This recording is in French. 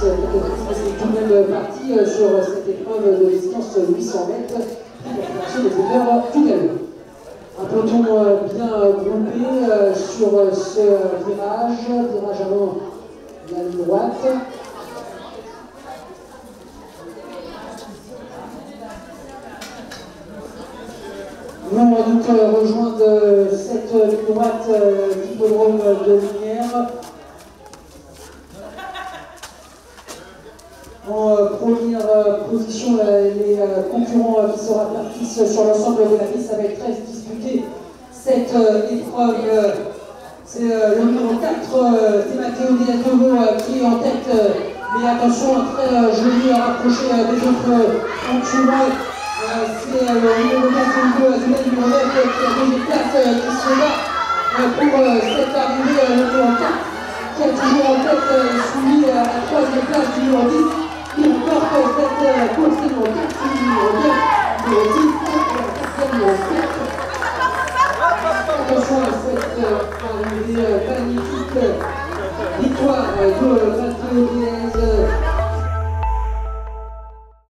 c'est tout de même parti sur cette épreuve de distance 800 mètres qui va marcher les honneurs tout à l'heure. Un peloton bien groupé sur ce virage avant la ligne droite. Nous, on va donc rejoindre cette ligne droite d'hippodrome de Lumière. En première position, les concurrents qui se répartissent sur l'ensemble de la piste. Ça va être très disputé cette épreuve. C'est le numéro 4, c'est Matteo Di Antonio qui est en tête. Mais attention, très joli à rapprocher des autres concurrents. C'est le numéro 4, le numéro 9 qui a pris des places qui se bat pour cette arrivée. Le numéro 4 qui a toujours en tête suivi à la troisième place du numéro 10. Qui remporte cette course numéro 4, numéro 9, numéro 10, numéro 4. Attention à cette arrivée magnifique victoire de Matteo Diaz.